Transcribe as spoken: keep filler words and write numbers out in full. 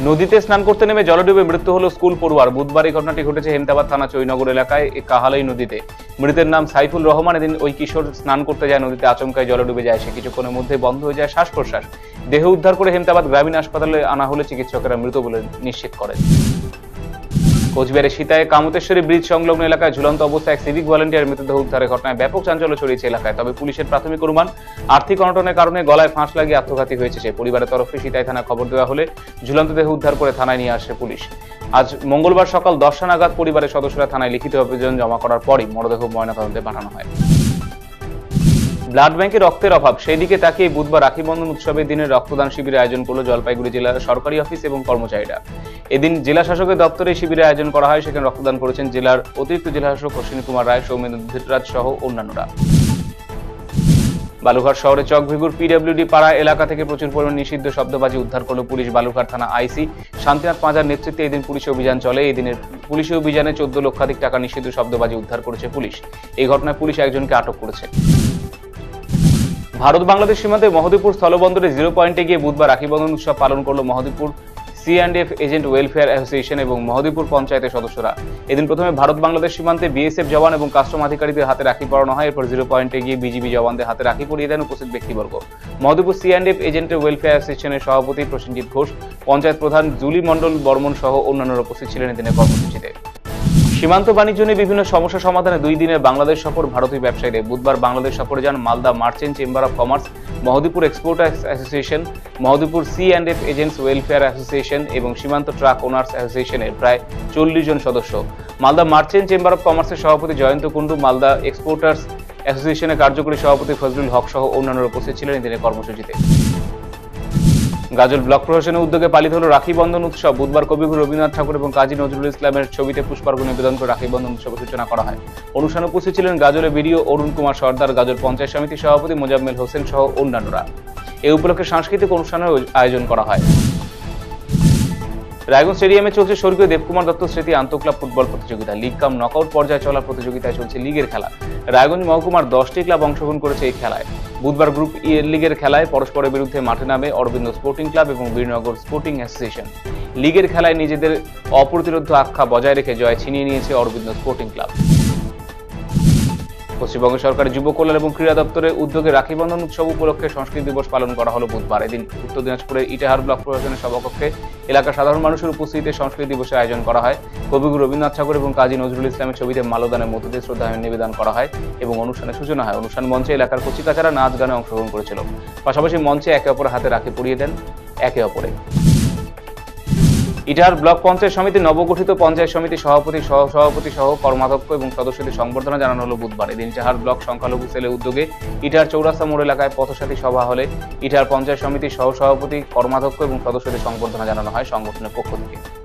নদীতে স্নান করতে নেমে জলডুবে মৃত্যু হলো স্কুল পড়ুয়ার। বুধবার এই ঘটনাটি ঘটেছে হেমতাবাদ থানা চৈনগর এলাকায় কাহালাই নদীতে। মৃতের নাম সাইফুল রহমান। এদিন ওই কিশোর স্নান করতে যায়, নদীতে আচমকায় জলে ডুবে যায়। সে কিছুক্ষণের মধ্যে বন্ধ হয়ে যায় শ্বাস প্রশ্বাস। দেহ উদ্ধার করে হেমতাবাদ গ্রামীণ হাসপাতালে আনা হলে চিকিৎসকেরা মৃত বলে নিশ্চিত করেন। কোচবিহারের সীতায় কামতেশ্বরী ব্রিজ সংলগ্ন এলাকায় ঝুলন্ত অবস্থায় এক সিভিক ভলান্টিয়ার মৃতদেহ উদ্ধারের ঘটনায় ব্যাপক চাঞ্চল্য ছড়িয়েছে এলাকায়। তবে পুলিশের প্রাথমিক অনুমান, আর্থিক অনটনের কারণে গলায় ফাঁস লাগিয়ে আত্মঘাতী হয়েছে সে। পরিবারের তরফে সীতায় থানায় খবর দেওয়া হলে ঝুলন্ত দেহ উদ্ধার করে থানায় নিয়ে আসে পুলিশ। আজ মঙ্গলবার সকাল দশটা নাগাদ পরিবারের সদস্যরা থানায় লিখিত অভিযোগ জমা করার পরই মরদেহ ময়নাতদন্তে পাঠানো হয়। ব্লাড ব্যাংকে রক্তের অভাব, সেই দিকে তাকিয়ে বুধবার রাখি বন্ধন উৎসবের দিনে রক্তদান শিবিরের আয়োজন করল জলপাইগুড়ি জেলার সরকারি অফিস এবং কর্মচারীরা। এদিন জেলা শাসকের দপ্তরে শিবিরের আয়োজন করা হয়। সেখানে রক্তদান করেছেন জেলার অতিরিক্ত জেলা শাসক অশ্বিনী কুমার রায়, সৌমেন্দ্র ধৃতরাজ সহ অন্যান্যরা। বালুঘাট শহরে চকভিগুর পিডব্লিউডি পাড়া এলাকা থেকে প্রচুর পরিমাণ নিষিদ্ধ শব্দবাজি উদ্ধার করল পুলিশ। বালুঘাট থানা আইসি শান্তিনাথ পাঁজার নেতৃত্বে এদিন পুলিশি অভিযান চলে। এই দিনের পুলিশি অভিযানে চোদ্দ লক্ষাধিক টাকা নিষিদ্ধ শব্দবাজি উদ্ধার করেছে পুলিশ। এই ঘটনায় পুলিশ একজনকে আটক করেছে। ভারত বাংলাদেশ সীমান্তে মহদীপুর স্থলবন্দরে জিরো পয়েন্টে গিয়ে বুধবার রাখি বন্ধন উৎসব পালন করল Mahadipur C and F agent welfare association এবং মহদীপুর পঞ্চায়েতের সদস্যরা। এদিন প্রথমে ভারত বাংলাদেশ সীমান্তে বিএসএফ জওয়ান এবং কাস্টম আধিকারিকদের হাতে রাখি পরানো হয়। এরপর জিরো পয়েন্টে গিয়ে বিজিবি জওয়ানদের হাতে রাখি পরিয়ে দেন উপস্থিত ব্যক্তিবর্গ। Mahadipur C and F agent welfare অ্যাসোসিয়েশনের সভাপতি প্রসেনজিৎ ঘোষ, পঞ্চায়েত প্রধান জুলি মণ্ডল বর্মন সহ অন্যান্যরা উপস্থিত ছিলেন এদিনের কর্মসূচিতে। সীমান্ত বাণিজ্য নিয়ে বিভিন্ন সমস্যা সমাধানে দুই দিনের বাংলাদেশ সফর ভারতীয় ব্যবসায়ীদের। বুধবার বাংলাদেশ সফরে যান Malda merchant chamber of commerce, Mahadipur exporters association, Mahadipur C and F agents welfare association এবং সীমান্ত ট্রাক ওনার্স অ্যাসোসিয়েশনের প্রায় চল্লিশ জন সদস্য। মালদা মার্চেন্ট চেম্বার অফ কমার্সের সভাপতি জয়ন্ত কুণ্ডু, মালদা এক্সপোর্টার্স অ্যাসোসিয়েশনের কার্যকরী সভাপতি ফজলুল হক সহ অন্যান্যরা উপস্থিত ছিলেন এদিনের কর্মসূচিতে। গাজল ব্লক প্রশাসনের উদ্যোগে পালিত হল রাখি বন্ধন উৎসব। বুধবার কবিগুরু রবীন্দ্রনাথ ঠাকুর এবং কাজী নজরুল ইসলামের ছবিতে পুষ্পার্ঘ্য নিবেদন করে রাখি বন্ধন উৎসবের সূচনা করা হয়। অনুষ্ঠানে উপস্থিত ছিলেন গাজলের বিডিও অরুণ কুমার সর্দার, গাজল পঞ্চায়েত সমিতির সভাপতি মোজাম্মেল হোসেন সহ অন্যান্যরা। এই উপলক্ষে সাংস্কৃতিক অনুষ্ঠানের আয়োজন করা হয়। রায়গঞ্জ স্টেডিয়ামে চলছে স্বর্গীয় দেবকুমার দত্ত স্মৃতি আন্তঃক্লাব ফুটবল প্রতিযোগিতা। লিগ কাম নকআউট পর্যায়ে চলা প্রতিযোগিতায় চলছে লিগের খেলা। রায়গঞ্জ মহকুমার দশটি ক্লাব অংশগ্রহণ করেছে এই খেলায়। বুধবার গ্রুপ ই লিগের খেলায় পরস্পরের বিরুদ্ধে মাঠে নামে অরবিন্দ স্পোর্টিং ক্লাব এবং বীরনগর স্পোর্টিং অ্যাসোসিয়েশন। লিগের খেলায় নিজেদের অপ্রতিরোধ্য আখ্যা বজায় রেখে জয় ছিনিয়ে নিয়েছে অরবিন্দ স্পোর্টিং ক্লাব। পশ্চিমবঙ্গ সরকারের যুব কল্যাণ এবং ক্রীড়া দপ্তরের উদ্যোগে রাখি বন্ধন উৎসব উপলক্ষে সংস্কৃতি দিবস পালন করা হলো বুধবার। এদিন উত্তর দিনাজপুরের ইটাহার ব্লক প্রশাসনের সভাকক্ষে এলাকার সাধারণ মানুষের উপস্থিতিতে সংস্কৃতি দিবসের আয়োজন করা হয়। কবিগুরু রবীন্দ্রনাথ ঠাকুর এবং কাজী নজরুল ইসলামের ছবিতে মাল্যদানের মধ্য দিয়ে শ্রদ্ধা নিবেদন করা হয় এবং অনুষ্ঠানের সূচনা হয়। অনুষ্ঠান মঞ্চে এলাকার কচিকাচারা নাচ গানে অংশগ্রহণ করেছিল। পাশাপাশি মঞ্চে একে অপরের হাতে রাখি পরিয়ে দেন একে অপরে। ইটাহার ব্লক পঞ্চায়েত সমিতির নবগঠিত পঞ্চায়েত সমিতির সভাপতি সহ সভাপতি সহ কর্মাধ্যক্ষ এবং সদস্যদের সংবর্ধনা জানানো হলো বুধবার। এদিন ইটাহার ব্লক সংখ্যালঘু সেলের উদ্যোগে ইটাহার চৌরাস্তা মোড় এলাকায় পথসাথী সভা হলে ইটাহার পঞ্চায়েত সমিতির সহ সভাপতি, কর্মাধ্যক্ষ এবং সদস্যদের সংবর্ধনা জানানো হয় সংগঠনের পক্ষ থেকে।